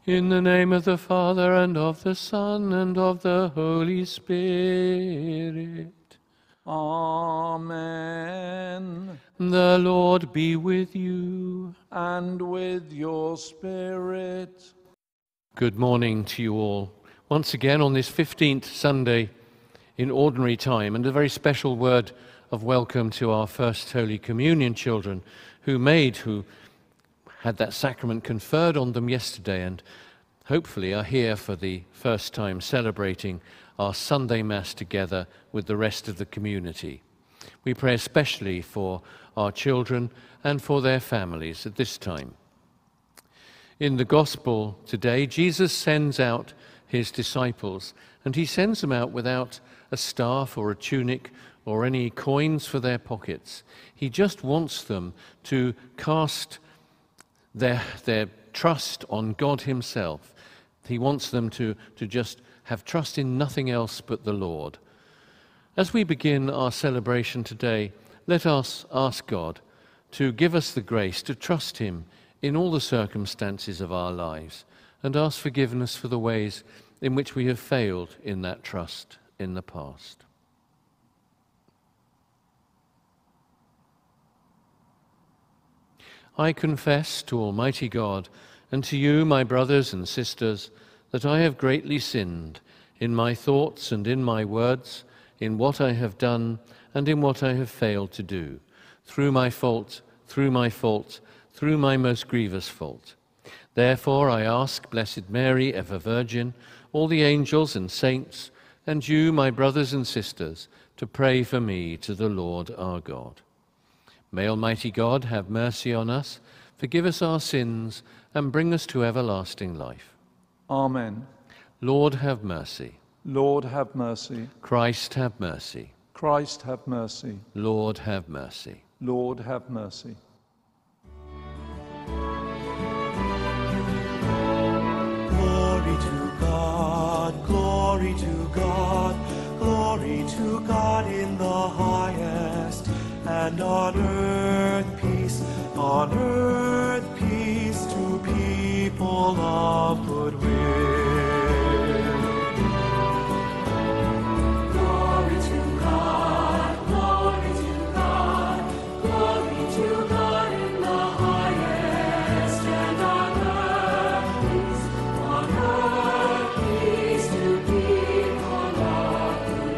In the name of the Father, and of the Son, and of the Holy Spirit. Amen. The Lord be with you. And with your spirit. Good morning to you all. Once again on this 15th Sunday in Ordinary Time, and a very special word of welcome to our First Holy Communion children who had that sacrament conferred on them yesterday and hopefully are here for the first time celebrating our Sunday Mass together with the rest of the community. We pray especially for our children and for their families at this time. In the Gospel today, Jesus sends out his disciples, and he sends them out without a staff or a tunic or any coins for their pockets. He just wants them to cast their trust on God himself. He wants them to just have trust in nothing else but the Lord. As we begin our celebration today, let us ask God to give us the grace to trust him in all the circumstances of our lives, and ask forgiveness for the ways in which we have failed in that trust in the past. I confess to Almighty God and to you, my brothers and sisters, that I have greatly sinned in my thoughts and in my words, in what I have done and in what I have failed to do, through my fault, through my most grievous fault. Therefore I ask Blessed Mary, ever Virgin, all the angels and saints, and you, my brothers and sisters, to pray for me to the Lord our God. May Almighty God have mercy on us, forgive us our sins, and bring us to everlasting life. Amen. Lord, have mercy. Lord, have mercy. Christ, have mercy. Christ, have mercy. Lord, have mercy. Lord, have mercy. Glory to God, glory to God, glory to God in the highest, and on earth peace to people of good will. Glory to God, glory to God, glory to God in the highest, and on earth peace to people of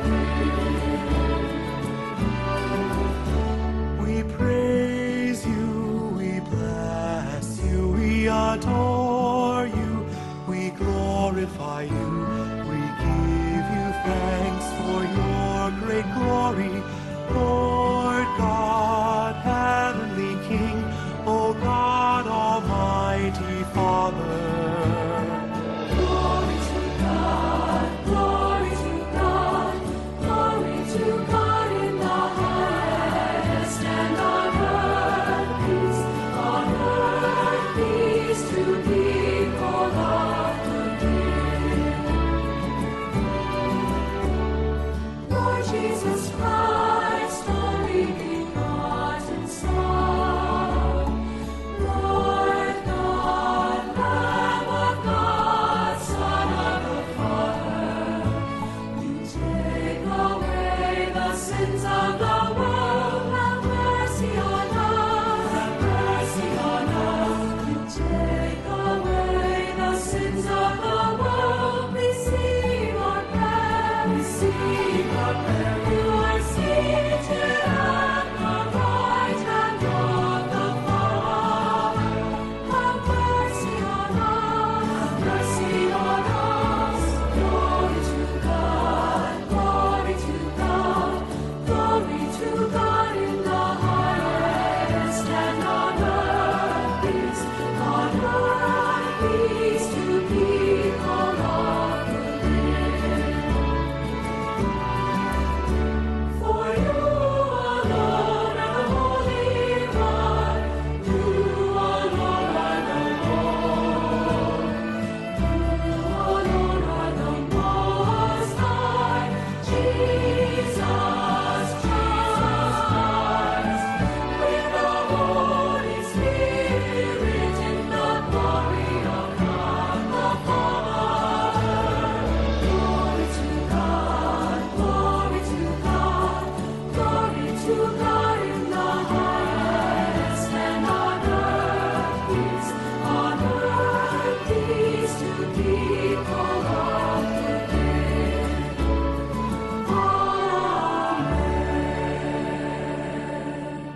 good will. We praise you, we bless you, we adore you, we glorify you, we give you thanks for your great glory, Lord God, heavenly King, O God, almighty Father. Glory to God, glory to God, glory to God in the highest, and on earth peace to people of good will. Lord Jesus Christ, people of the dead. Amen.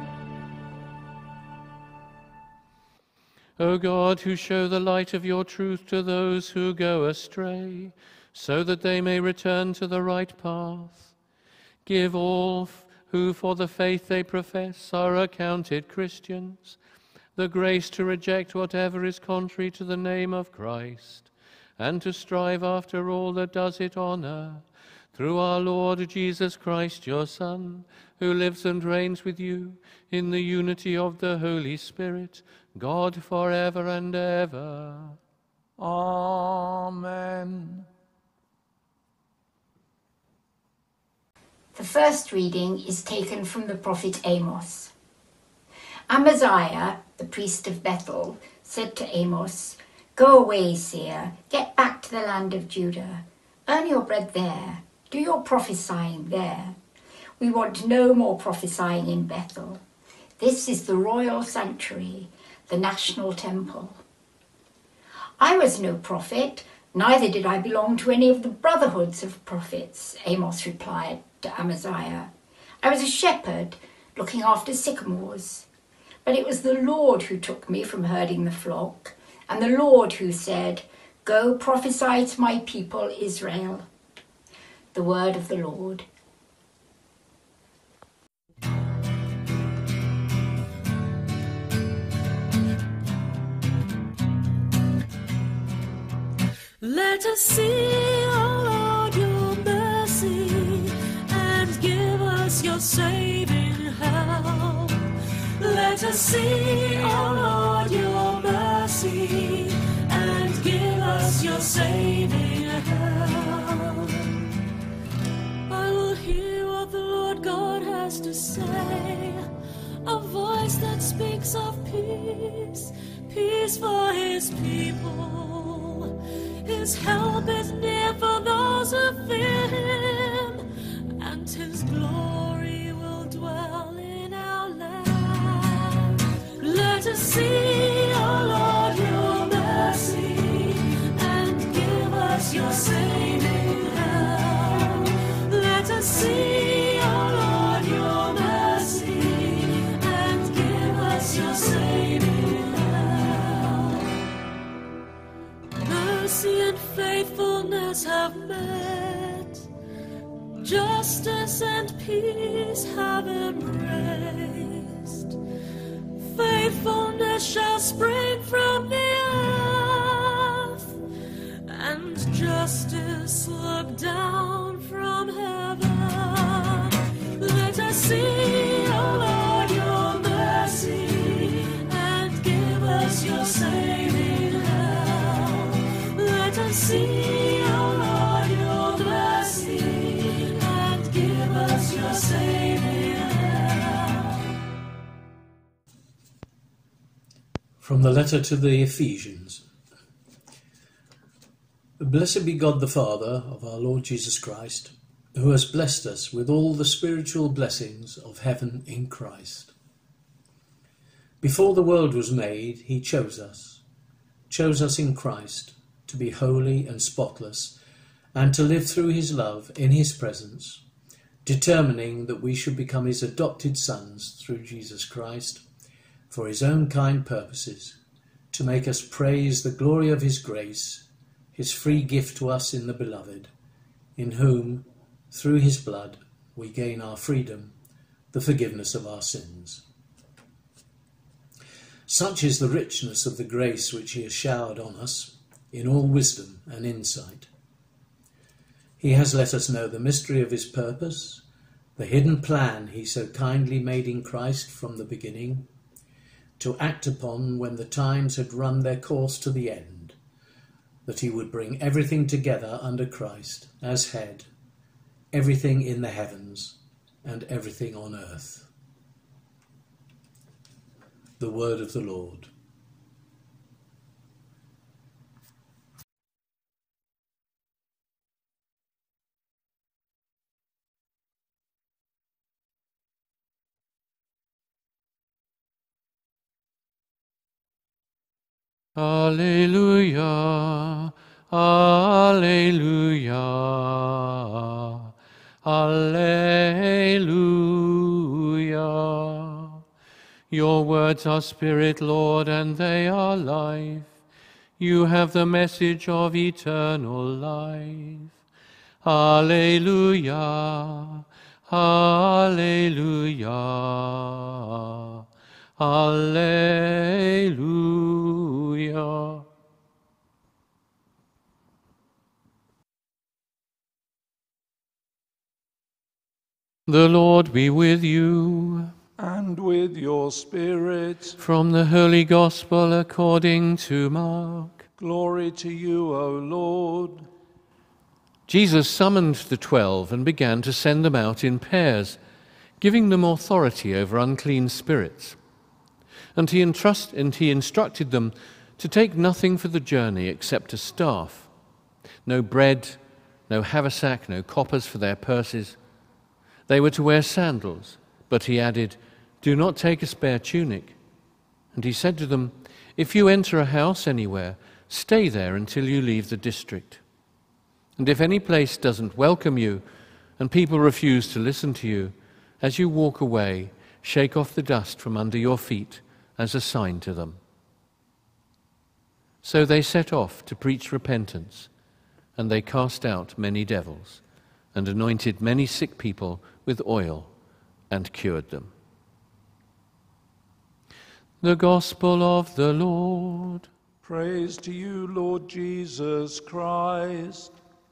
O God, who show the light of your truth to those who go astray, so that they may return to the right path, give all who for the faith they profess are accounted Christians the grace to reject whatever is contrary to the name of Christ, and to strive after all that does it honor, through our Lord Jesus Christ, your Son, who lives and reigns with you in the unity of the Holy Spirit, God forever and ever. Amen. The first reading is taken from the prophet Amos. Amaziah, the priest of Bethel, said to Amos, "Go away, seer, get back to the land of Judah. Earn your bread there, do your prophesying there. We want no more prophesying in Bethel. This is the royal sanctuary, the national temple." "I was no prophet, neither did I belong to any of the brotherhoods of prophets," Amos replied to Amaziah. "I was a shepherd looking after sycamores. But it was the Lord who took me from herding the flock, and the Lord who said, 'Go prophesy to my people Israel.'" The word of the Lord. Let us see, O Lord, your mercy, and give us your saving help. Let us see, O Lord, your mercy, and give us your saving help. I will hear what the Lord God has to say, a voice that speaks of peace, peace for his people. His help is near for those who fear him, and his glory will dwell in our land. Let us see, O Lord, your mercy, and give us your saving help. Let us see, O Lord, your mercy, and give us your saving help. Mercy and faithfulness have met, justice and peace have embraced. Faithfulness shall spring from the earth, and justice look down from heaven. Let us see, O Lord, your mercy, and give us your saving help. Let us see, O Lord, your mercy, and give us your saving help. From the letter to the Ephesians. Blessed be God the Father of our Lord Jesus Christ, who has blessed us with all the spiritual blessings of heaven in Christ. Before the world was made, he chose us in Christ, to be holy and spotless, and to live through his love in his presence, determining that we should become his adopted sons through Jesus Christ, for his own kind purposes, to make us praise the glory of his grace, his free gift to us in the Beloved, in whom, through his blood, we gain our freedom, the forgiveness of our sins. Such is the richness of the grace which he has showered on us, in all wisdom and insight. He has let us know the mystery of his purpose, the hidden plan he so kindly made in Christ from the beginning, to act upon when the times had run their course to the end, that he would bring everything together under Christ as head, everything in the heavens and everything on earth. The word of the Lord. Alleluia, Alleluia. Alleluia. Your words are spirit, Lord, and they are life. You have the message of eternal life. Alleluia. Alleluia. Alleluia. The Lord be with you. And with your spirit. From the Holy Gospel according to Mark. Glory to you, O Lord. Jesus summoned the 12 and began to send them out in pairs, giving them authority over unclean spirits. And he instructed them to take nothing for the journey except a staff. No bread, no haversack, no coppers for their purses. They were to wear sandals, but he added, "Do not take a spare tunic." And he said to them, "If you enter a house anywhere, stay there until you leave the district. And if any place doesn't welcome you, and people refuse to listen to you, as you walk away, shake off the dust from under your feet as a sign to them." So they set off to preach repentance, and they cast out many devils, and anointed many sick people with oil, and cured them. The Gospel of the Lord. Praise to you, Lord Jesus Christ.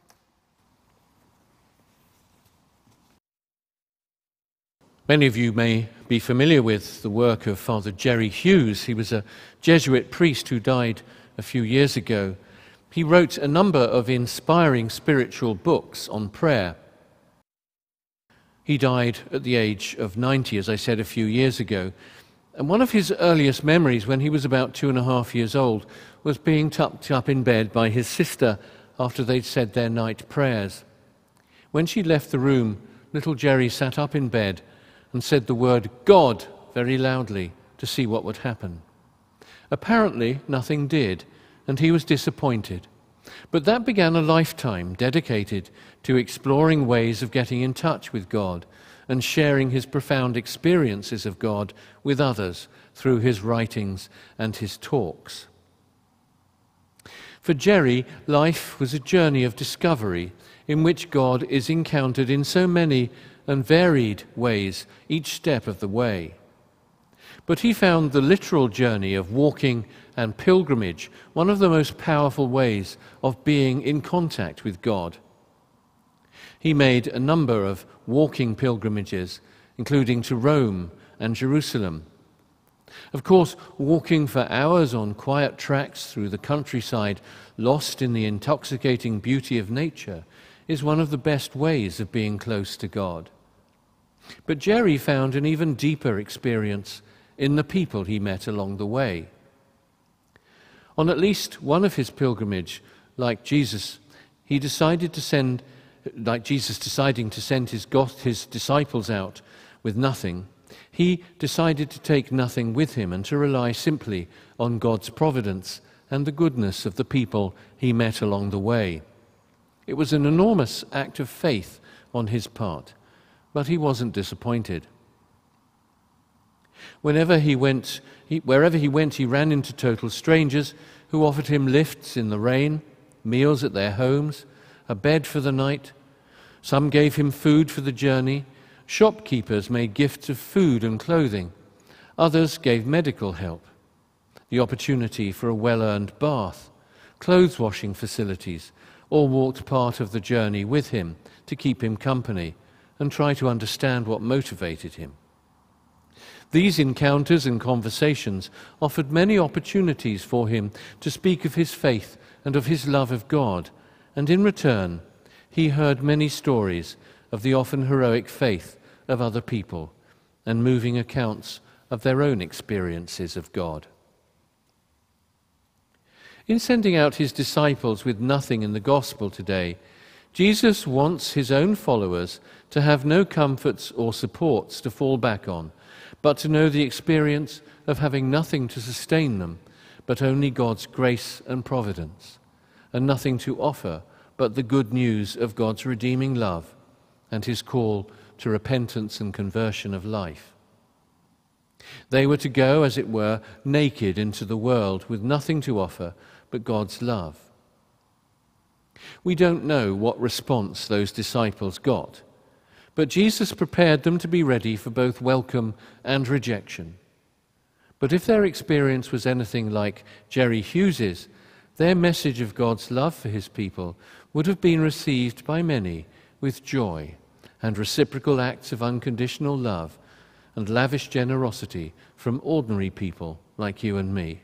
Many of you may be familiar with the work of Father Jerry Hughes. He was a Jesuit priest who died a few years ago. He wrote a number of inspiring spiritual books on prayer. He died at the age of 90, as I said, a few years ago. And one of his earliest memories, when he was about 2.5 years old, was being tucked up in bed by his sister after they'd said their night prayers. When she left the room, little Jerry sat up in bed and said the word "God" very loudly to see what would happen. Apparently, nothing did, and he was disappointed. But that began a lifetime dedicated to exploring ways of getting in touch with God and sharing his profound experiences of God with others through his writings and his talks. For Jerry, life was a journey of discovery in which God is encountered in so many and varied ways each step of the way. But he found the literal journey of walking and pilgrimage one of the most powerful ways of being in contact with God. He made a number of walking pilgrimages, including to Rome and Jerusalem. Of course, walking for hours on quiet tracks through the countryside, lost in the intoxicating beauty of nature, is one of the best ways of being close to God. But Jerry found an even deeper experience in the people he met along the way. On at least one of his pilgrimages, like Jesus deciding to send his disciples out with nothing, he decided to take nothing with him and to rely simply on God's providence and the goodness of the people he met along the way. It was an enormous act of faith on his part, but he wasn't disappointed. Wherever he went, he ran into total strangers who offered him lifts in the rain, meals at their homes, a bed for the night. Some gave him food for the journey. Shopkeepers made gifts of food and clothing. Others gave medical help, the opportunity for a well-earned bath, clothes washing facilities, or walked part of the journey with him to keep him company and try to understand what motivated him. These encounters and conversations offered many opportunities for him to speak of his faith and of his love of God, and in return, he heard many stories of the often heroic faith of other people and moving accounts of their own experiences of God. In sending out his disciples with nothing in the gospel today, Jesus wants his own followers to have no comforts or supports to fall back on, but to know the experience of having nothing to sustain them, but only God's grace and providence, and nothing to offer but the good news of God's redeeming love and his call to repentance and conversion of life. They were to go, as it were, naked into the world with nothing to offer but God's love. We don't know what response those disciples got, but Jesus prepared them to be ready for both welcome and rejection. But if their experience was anything like Jerry Hughes's, their message of God's love for his people would have been received by many with joy and reciprocal acts of unconditional love and lavish generosity from ordinary people like you and me.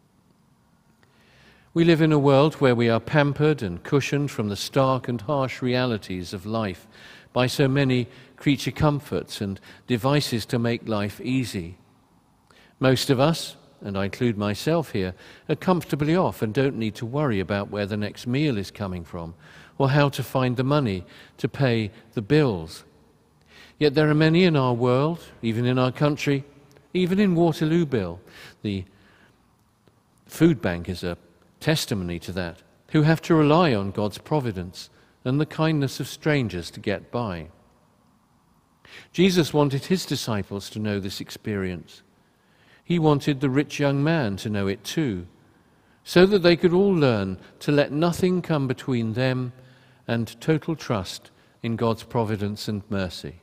We live in a world where we are pampered and cushioned from the stark and harsh realities of life by so many creature comforts and devices to make life easy. Most of us, and I include myself here, are comfortably off and don't need to worry about where the next meal is coming from or how to find the money to pay the bills. Yet there are many in our world, even in our country, even in Waterlooville, the food bank is a testimony to that, who have to rely on God's providence and the kindness of strangers to get by. Jesus wanted his disciples to know this experience. He wanted the rich young man to know it too, so that they could all learn to let nothing come between them and total trust in God's providence and mercy.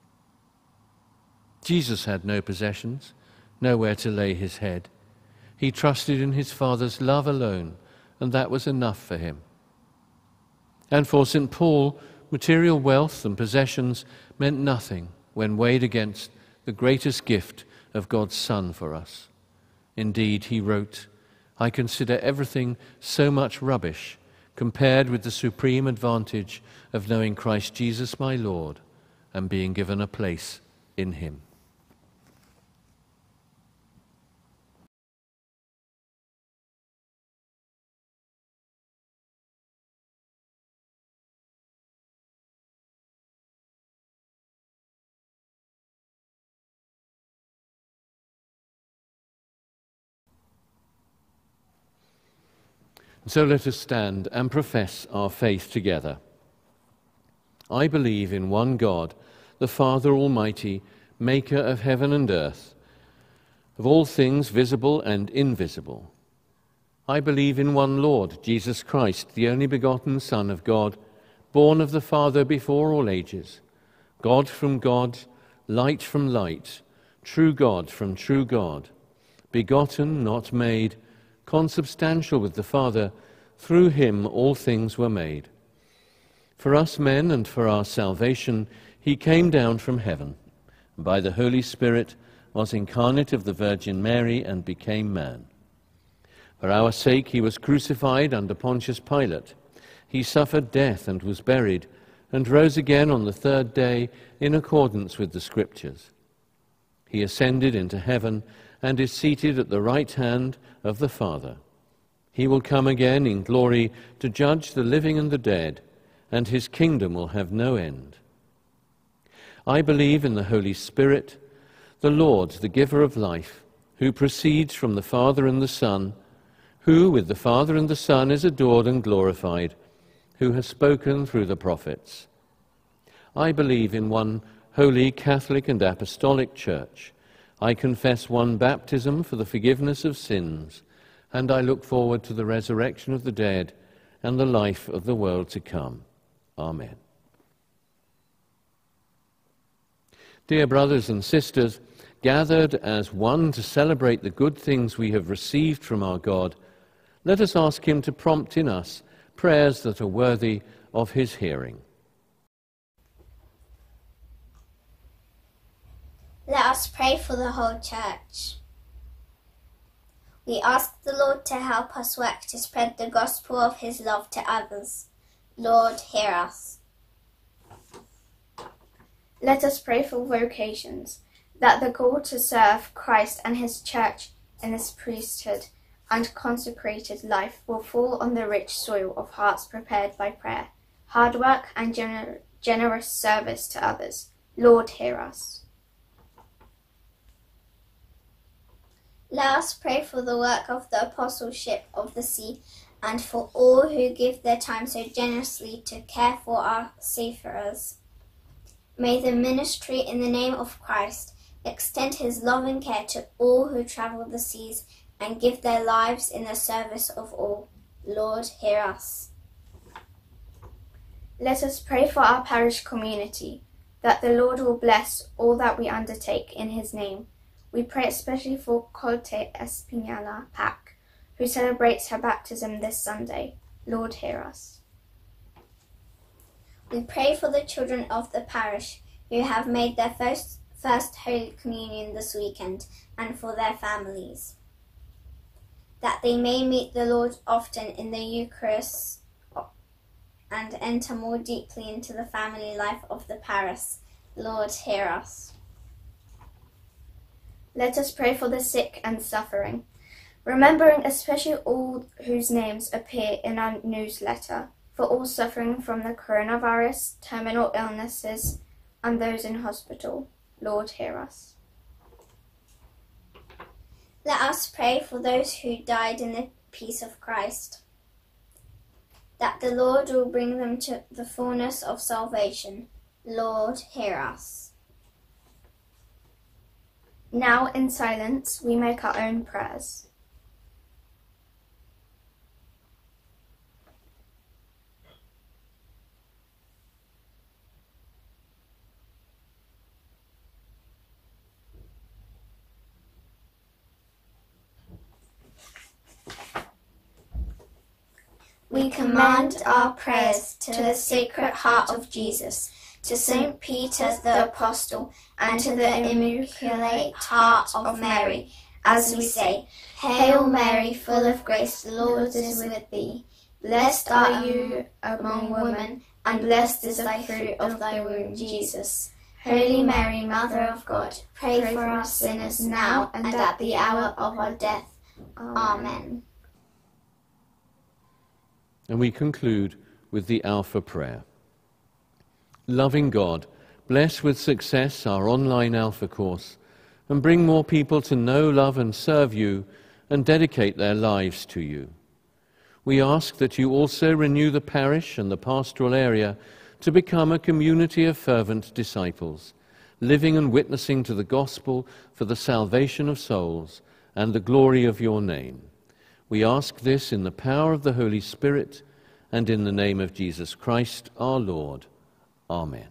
Jesus had no possessions, nowhere to lay his head. He trusted in his Father's love alone, and that was enough for him. And for St. Paul, material wealth and possessions meant nothing when weighed against the greatest gift of God's Son for us. Indeed, he wrote, "I consider everything so much rubbish compared with the supreme advantage of knowing Christ Jesus my Lord and being given a place in him." So let us stand and profess our faith together. I believe in one God, the Father Almighty, maker of heaven and earth, of all things visible and invisible. I believe in one Lord, Jesus Christ, the only begotten Son of God, born of the Father before all ages, God from God, light from light, true God from true God, begotten, not made, consubstantial with the Father, through him all things were made. For us men and for our salvation he came down from heaven, and by the Holy Spirit was incarnate of the Virgin Mary and became man. For our sake he was crucified under Pontius Pilate. He suffered death and was buried, and rose again on the third day in accordance with the Scriptures. He ascended into heaven and is seated at the right hand of the Father. He will come again in glory to judge the living and the dead, and his kingdom will have no end. I believe in the Holy Spirit, the Lord, the giver of life, who proceeds from the Father and the Son, who with the Father and the Son is adored and glorified, who has spoken through the prophets. I believe in one holy, Catholic and Apostolic Church. I confess one baptism for the forgiveness of sins, and I look forward to the resurrection of the dead and the life of the world to come. Amen. Dear brothers and sisters, gathered as one to celebrate the good things we have received from our God, let us ask him to prompt in us prayers that are worthy of his hearing. Let us pray for the whole Church. We ask the Lord to help us work to spread the gospel of his love to others. Lord, hear us. Let us pray for vocations, that the call to serve Christ and his Church in this priesthood and consecrated life will fall on the rich soil of hearts prepared by prayer, hard work and generous service to others. Lord, hear us. Let us pray for the work of the apostleship of the See and for all who give their time so generously to care for our seafarers. May the ministry in the name of Christ extend his loving care to all who travel the seas and give their lives in the service of all. Lord, hear us. Let us pray for our parish community, that the Lord will bless all that we undertake in his name. We pray especially for Colte Espinala Pack, who celebrates her baptism this Sunday. Lord, hear us. We pray for the children of the parish who have made their first Holy Communion this weekend, and for their families, that they may meet the Lord often in the Eucharist and enter more deeply into the family life of the parish. Lord, hear us. Let us pray for the sick and suffering, remembering especially all whose names appear in our newsletter, for all suffering from the coronavirus, terminal illnesses, and those in hospital. Lord, hear us. Let us pray for those who died in the peace of Christ, that the Lord will bring them to the fullness of salvation. Lord, hear us. Now, in silence, we make our own prayers. We command our prayers to the Sacred Heart of Jesus, to St. Peter the Apostle, and to the Immaculate Heart of Mary, as we say, Hail Mary, full of grace, the Lord is with thee. Blessed are you among women, and blessed is the fruit of thy womb, Jesus. Holy Mary, Mother of God, pray for us sinners now and at the hour of our death. Amen. And we conclude with the Alpha Prayer. Loving God, bless with success our online Alpha course and bring more people to know, love and serve you and dedicate their lives to you. We ask that you also renew the parish and the pastoral area to become a community of fervent disciples, living and witnessing to the gospel for the salvation of souls and the glory of your name. We ask this in the power of the Holy Spirit and in the name of Jesus Christ our Lord. Amen.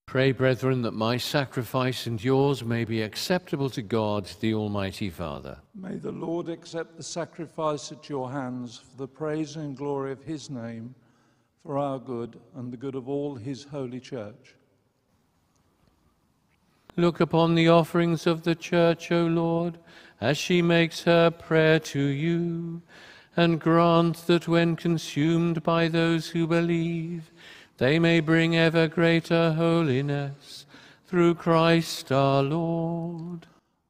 Pray, brethren, that my sacrifice and yours may be acceptable to God, the Almighty Father. May the Lord accept the sacrifice at your hands for the praise and glory of his name, for our good and the good of all his holy church. Look upon the offerings of the Church, O Lord, as she makes her prayer to you, and grant that when consumed by those who believe, they may bring ever greater holiness, through Christ our Lord.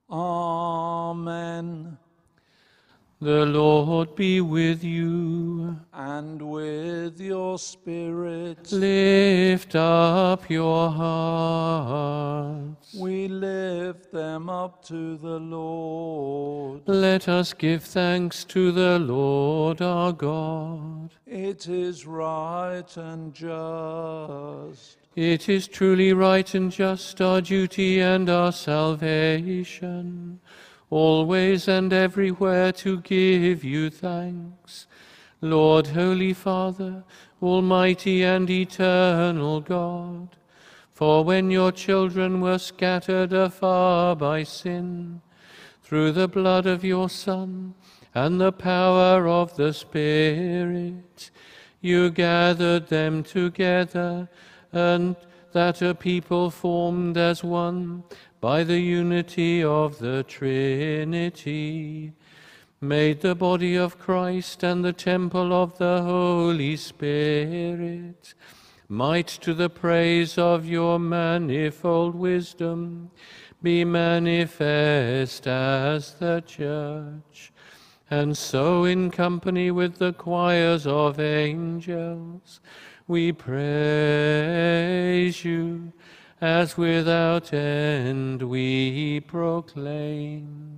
Amen. The Lord be with you. And with your spirit. Lift up your hearts. We lift them up to the Lord. Let us give thanks to the Lord our God. It is right and just. It is truly right and just, our duty and our salvation, always and everywhere to give you thanks, Lord, Holy Father, Almighty and eternal God. For when your children were scattered afar by sin, through the blood of your Son and the power of the Spirit, you gathered them together, and that a people formed as one by the unity of the Trinity, made the body of Christ and the temple of the Holy Spirit, might to the praise of your manifold wisdom be manifest as the Church, and so in company with the choirs of angels we praise you, as without end we proclaim.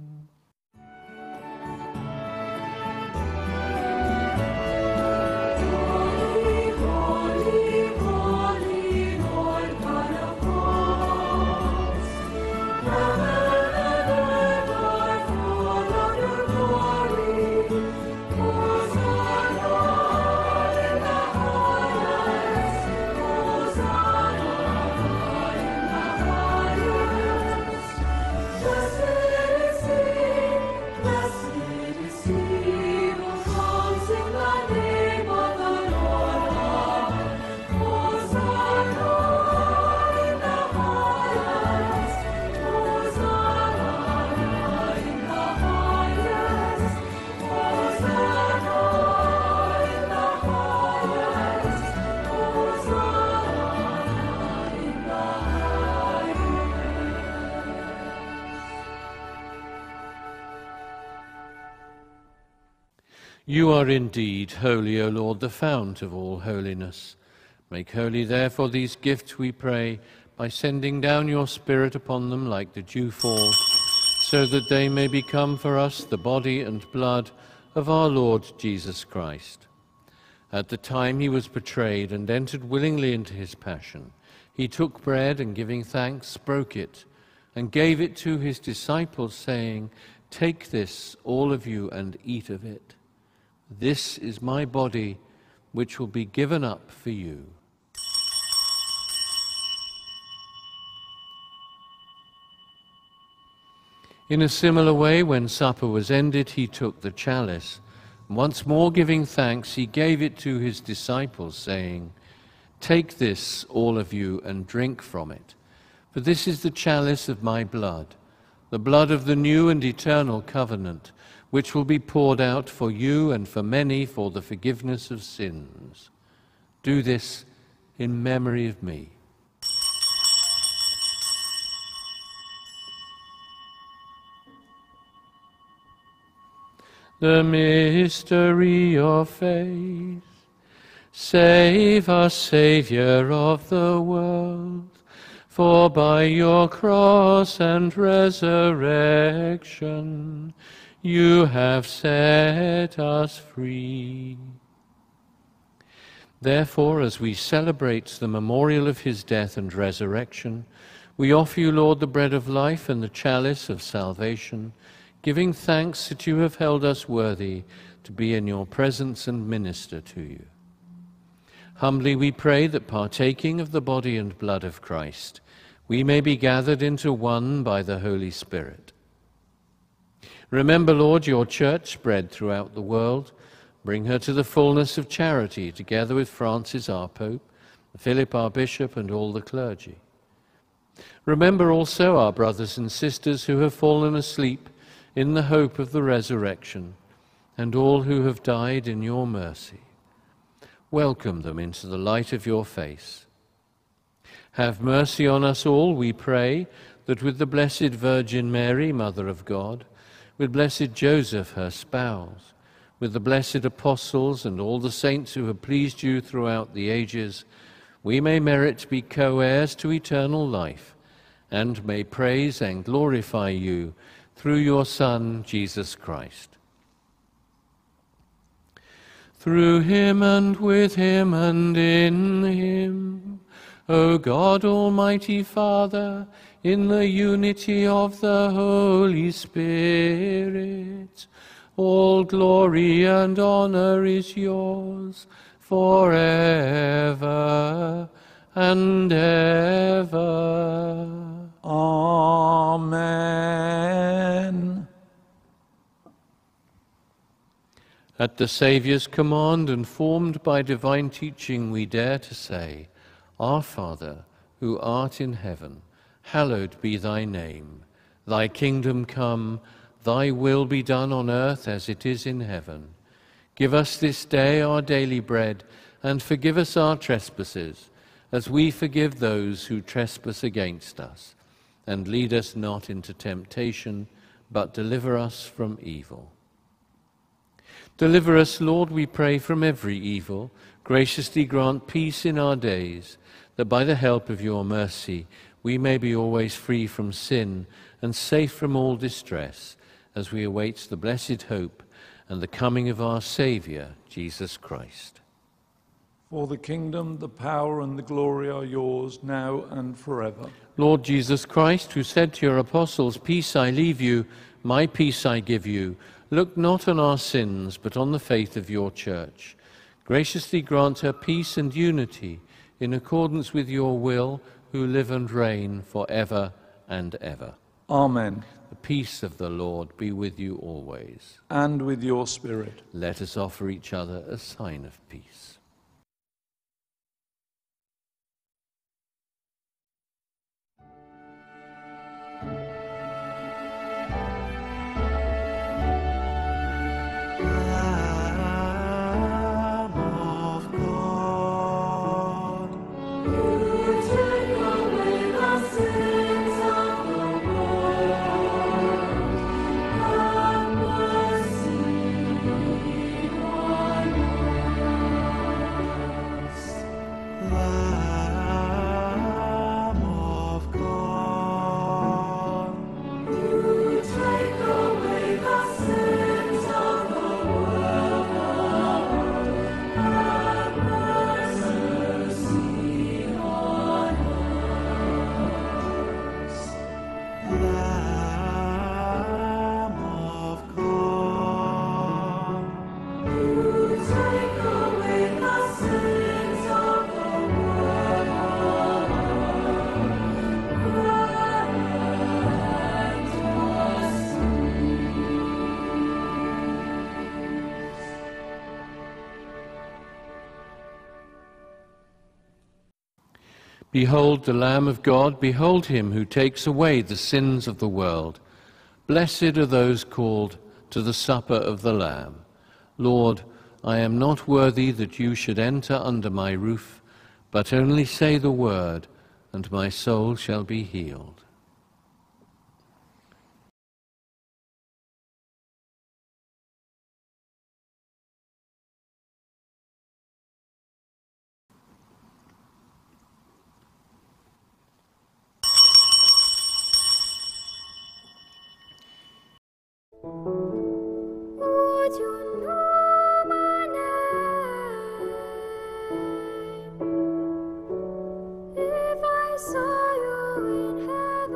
You are indeed holy, O Lord, the fount of all holiness. Make holy, therefore, these gifts, we pray, by sending down your Spirit upon them like the dewfall, so that they may become for us the body and blood of our Lord Jesus Christ. At the time he was betrayed and entered willingly into his passion, he took bread and, giving thanks, broke it and gave it to his disciples, saying, "Take this, all of you, and eat of it. This is my body, which will be given up for you." In a similar way, when supper was ended, he took the chalice. Once more giving thanks, he gave it to his disciples, saying, "Take this, all of you, and drink from it. For this is the chalice of my blood, the blood of the new and eternal covenant, which will be poured out for you and for many for the forgiveness of sins. Do this in memory of me." The mystery of faith. Save us, Saviour of the world, for by your cross and resurrection you have set us free. Therefore, as we celebrate the memorial of his death and resurrection, we offer you, Lord, the bread of life and the chalice of salvation, giving thanks that you have held us worthy to be in your presence and minister to you. Humbly we pray that, partaking of the body and blood of Christ, we may be gathered into one by the Holy Spirit. Remember, Lord, your church spread throughout the world. Bring her to the fullness of charity, together with Francis our Pope, Philip our Bishop, and all the clergy. Remember also our brothers and sisters who have fallen asleep in the hope of the resurrection, and all who have died in your mercy. Welcome them into the light of your face. Have mercy on us all, we pray, that with the Blessed Virgin Mary, Mother of God, with blessed Joseph, her spouse, with the blessed apostles and all the saints who have pleased you throughout the ages, we may merit to be co-heirs to eternal life, and may praise and glorify you through your Son, Jesus Christ. Through him and with him and in him, O God, Almighty Father, in the unity of the Holy Spirit, all glory and honor is yours forever and ever. Amen. At the Saviour's command and formed by divine teaching, we dare to say, Our Father, who art in heaven, hallowed be thy name. Thy kingdom come, thy will be done on earth as it is in heaven. Give us this day our daily bread, and forgive us our trespasses, as we forgive those who trespass against us. And lead us not into temptation, but deliver us from evil. Deliver us, Lord, we pray, from every evil. Graciously grant peace in our days, that by the help of your mercy we may be always free from sin and safe from all distress, as we await the blessed hope and the coming of our Saviour, Jesus Christ. For the kingdom, the power, and the glory are yours, now and forever. Lord Jesus Christ, who said to your apostles, Peace I leave you, my peace I give you, look not on our sins, but on the faith of your church. Graciously grant her peace and unity, in accordance with your will, who live and reign for ever and ever. Amen. The peace of the Lord be with you always. And with your spirit. Let us offer each other a sign of peace. Behold the Lamb of God, behold him who takes away the sins of the world. Blessed are those called to the supper of the Lamb. Lord, I am not worthy that you should enter under my roof, but only say the word, and my soul shall be healed. Would you know my name if I saw you in heaven?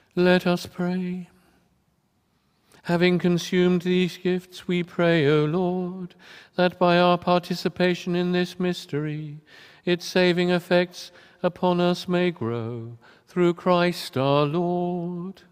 Let us pray. Having consumed these gifts, we pray, O Lord, that by our participation in this mystery, its saving effects upon us may grow, through Christ our Lord.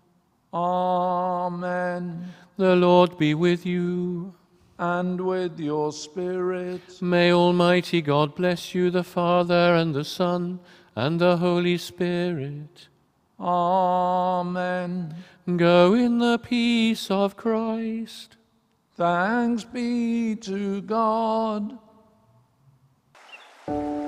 Amen. The Lord be with you. And with your spirit. May Almighty God bless you, the Father, and the Son, and the Holy Spirit. Amen. Go in the peace of Christ. Thanks be to God.